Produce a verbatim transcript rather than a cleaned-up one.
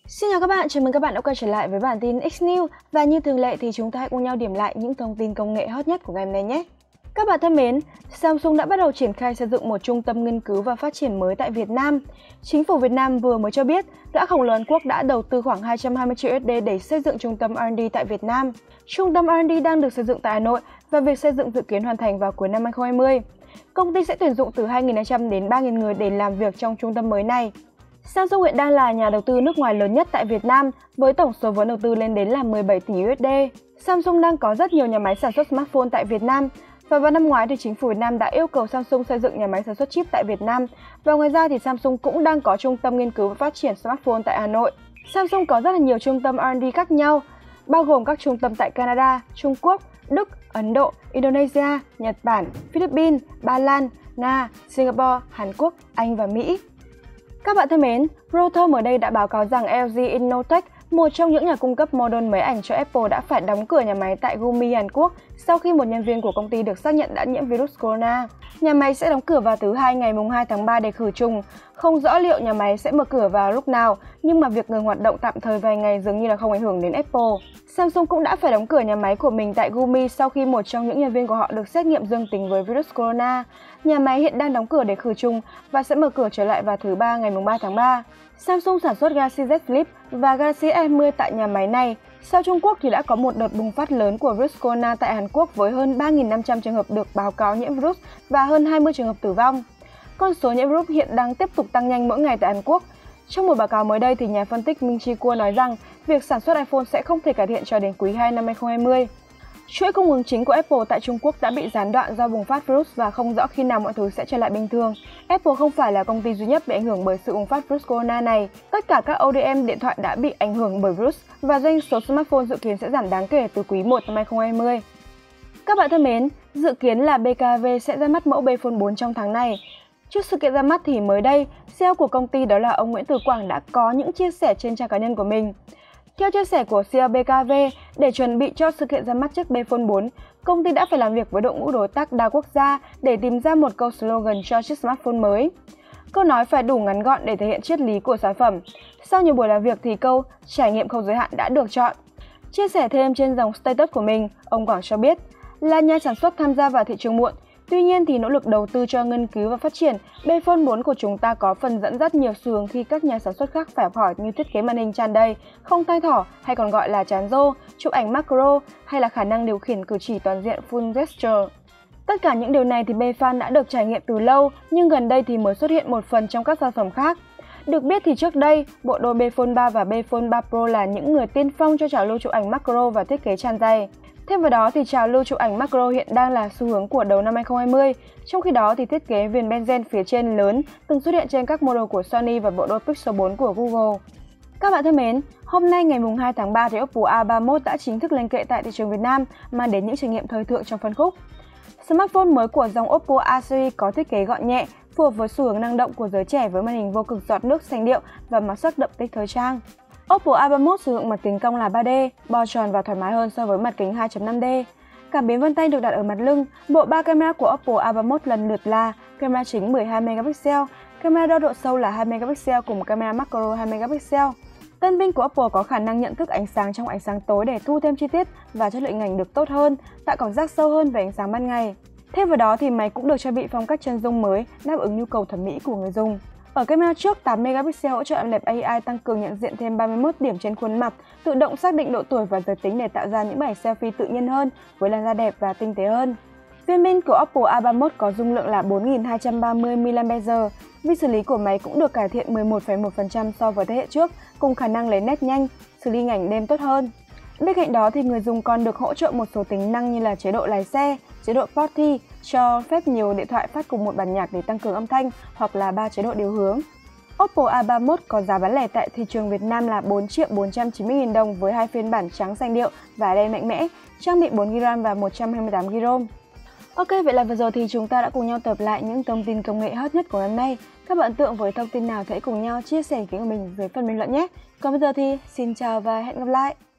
Xin chào các bạn, chào mừng các bạn đã quay trở lại với bản tin X-News. Và như thường lệ thì chúng ta hãy cùng nhau điểm lại những thông tin công nghệ hot nhất của ngày hôm nay nhé. Các bạn thân mến, Samsung đã bắt đầu triển khai xây dựng một trung tâm nghiên cứu và phát triển mới tại Việt Nam. Chính phủ Việt Nam vừa mới cho biết, gã khổng lồ Hàn Quốc đã đầu tư khoảng hai trăm hai mươi triệu đô la để xây dựng trung tâm R and D tại Việt Nam. Trung tâm R and D đang được xây dựng tại Hà Nội và việc xây dựng dự kiến hoàn thành vào cuối năm hai nghìn không trăm hai mươi. Công ty sẽ tuyển dụng từ hai nghìn hai trăm đến ba nghìn người để làm việc trong trung tâm mới này. Samsung hiện đang là nhà đầu tư nước ngoài lớn nhất tại Việt Nam với tổng số vốn đầu tư lên đến là mười bảy tỷ đô la. Samsung đang có rất nhiều nhà máy sản xuất smartphone tại Việt Nam và vào năm ngoái thì chính phủ Việt Nam đã yêu cầu Samsung xây dựng nhà máy sản xuất chip tại Việt Nam. Và ngoài ra thì Samsung cũng đang có trung tâm nghiên cứu và phát triển smartphone tại Hà Nội. Samsung có rất là nhiều trung tâm R and D khác nhau, bao gồm các trung tâm tại Canada, Trung Quốc, Đức, Ấn Độ, Indonesia, Nhật Bản, Philippines, Ba Lan, Nga, Singapore, Hàn Quốc, Anh và Mỹ. Các bạn thân mến, Reuters mới đây đã báo cáo rằng L G Innotek, một trong những nhà cung cấp model máy ảnh cho Apple, đã phải đóng cửa nhà máy tại Gumi, Hàn Quốc sau khi một nhân viên của công ty được xác nhận đã nhiễm virus corona. Nhà máy sẽ đóng cửa vào thứ Hai ngày hai tháng ba để khử trùng. Không rõ liệu nhà máy sẽ mở cửa vào lúc nào, nhưng mà việc ngừng hoạt động tạm thời vài ngày dường như là không ảnh hưởng đến Apple. Samsung cũng đã phải đóng cửa nhà máy của mình tại Gumi sau khi một trong những nhân viên của họ được xét nghiệm dương tính với virus corona. Nhà máy hiện đang đóng cửa để khử trùng và sẽ mở cửa trở lại vào thứ Ba ngày ba tháng ba. Samsung sản xuất Galaxy Z Flip và Galaxy S hai mươi tại nhà máy này. Sau Trung Quốc thì đã có một đợt bùng phát lớn của virus corona tại Hàn Quốc với hơn ba nghìn năm trăm trường hợp được báo cáo nhiễm virus và hơn hai mươi trường hợp tử vong. Con số nhiễm virus hiện đang tiếp tục tăng nhanh mỗi ngày tại Hàn Quốc. Trong một báo cáo mới đây thì nhà phân tích Minh Chi Kuo nói rằng việc sản xuất iPhone sẽ không thể cải thiện cho đến quý hai năm hai nghìn không trăm hai mươi. Chuỗi cung ứng chính của Apple tại Trung Quốc đã bị gián đoạn do bùng phát virus và không rõ khi nào mọi thứ sẽ trở lại bình thường. Apple không phải là công ty duy nhất bị ảnh hưởng bởi sự bùng phát virus corona này. Tất cả các o đê em điện thoại đã bị ảnh hưởng bởi virus và doanh số smartphone dự kiến sẽ giảm đáng kể từ quý một năm hai nghìn không trăm hai mươi. Các bạn thân mến, dự kiến là bê ca vê sẽ ra mắt mẫu Bphone bốn trong tháng này. Trước sự kiện ra mắt thì mới đây, xê e ô của công ty đó là ông Nguyễn Từ Quảng đã có những chia sẻ trên trang cá nhân của mình. Theo chia sẻ của xê e ô bê ca vê, để chuẩn bị cho sự kiện ra mắt chiếc Bphone bốn, công ty đã phải làm việc với đội ngũ đối tác đa quốc gia để tìm ra một câu slogan cho chiếc smartphone mới. Câu nói phải đủ ngắn gọn để thể hiện triết lý của sản phẩm. Sau nhiều buổi làm việc thì câu trải nghiệm không giới hạn đã được chọn. Chia sẻ thêm trên dòng status của mình, ông Quảng cho biết là nhà sản xuất tham gia vào thị trường muộn. Tuy nhiên thì nỗ lực đầu tư cho nghiên cứu và phát triển, Bphone bốn của chúng ta có phần dẫn dắt nhiều xu hướng khi các nhà sản xuất khác phải học hỏi như thiết kế màn hình tràn đầy, không tay thỏ hay còn gọi là chán rô, chụp ảnh macro hay là khả năng điều khiển cử chỉ toàn diện full gesture. Tất cả những điều này thì Bphone đã được trải nghiệm từ lâu, nhưng gần đây thì mới xuất hiện một phần trong các sản phẩm khác. Được biết thì trước đây, bộ đôi Bphone ba và Bphone ba Pro là những người tiên phong cho trào lưu chụp ảnh macro và thiết kế tràn dày. Thêm vào đó thì trào lưu chụp ảnh macro hiện đang là xu hướng của đầu năm hai nghìn không trăm hai mươi. Trong khi đó thì thiết kế viền benzen phía trên lớn từng xuất hiện trên các model của Sony và bộ đôi Pixel bốn của Google. Các bạn thân mến, hôm nay ngày hai tháng ba thì Oppo A ba mươi mốt đã chính thức lên kệ tại thị trường Việt Nam, mang đến những trải nghiệm thời thượng trong phân khúc. Smartphone mới của dòng Oppo A series có thiết kế gọn nhẹ, phù hợp với xu hướng năng động của giới trẻ với màn hình vô cực giọt nước sành điệu và màu sắc đậm tích thời trang. Oppo A ba mươi mốt sử dụng mặt kính cong là ba D, bo tròn và thoải mái hơn so với mặt kính hai chấm năm D. Cảm biến vân tay được đặt ở mặt lưng. Bộ ba camera của Oppo A ba mươi mốt lần lượt là camera chính mười hai megapixel, camera đo độ sâu là hai megapixel cùng camera macro hai megapixel. Tân binh của Oppo có khả năng nhận thức ánh sáng trong ánh sáng tối để thu thêm chi tiết và chất lượng hình ảnh được tốt hơn, tạo cảm giác sâu hơn về ánh sáng ban ngày. Thêm vào đó thì máy cũng được trang bị phong cách chân dung mới đáp ứng nhu cầu thẩm mỹ của người dùng. Ở camera trước, tám megapixel hỗ trợ làm đẹp A I tăng cường nhận diện thêm ba mươi mốt điểm trên khuôn mặt, tự động xác định độ tuổi và giới tính để tạo ra những bức ảnh selfie tự nhiên hơn với làn da đẹp và tinh tế hơn. Viên pin của Oppo A ba mươi mốt có dung lượng là bốn nghìn hai trăm ba mươi mi-li-am-pe-giờ. Vi xử lý của máy cũng được cải thiện mười một phẩy một phần trăm so với thế hệ trước, cùng khả năng lấy nét nhanh, xử lý hình ảnh đêm tốt hơn. Bên cạnh đó thì người dùng còn được hỗ trợ một số tính năng như là chế độ lái xe, chế độ Party, cho phép nhiều điện thoại phát cùng một bản nhạc để tăng cường âm thanh hoặc là ba chế độ điều hướng. Oppo A ba mươi mốt có giá bán lẻ tại thị trường Việt Nam là bốn triệu bốn trăm chín mươi nghìn đồng với hai phiên bản trắng xanh điệu và đen mạnh mẽ, trang bị bốn gi-ga-bai RAM và một trăm hai mươi tám gi-ga-bai ROM. Ok, vậy là vừa rồi thì chúng ta đã cùng nhau tập lại những thông tin công nghệ hot nhất của hôm nay. Các bạn ấn tượng với thông tin nào thì hãy cùng nhau chia sẻ ý kiến của mình dưới phần bình luận nhé. Còn bây giờ thì xin chào và hẹn gặp lại!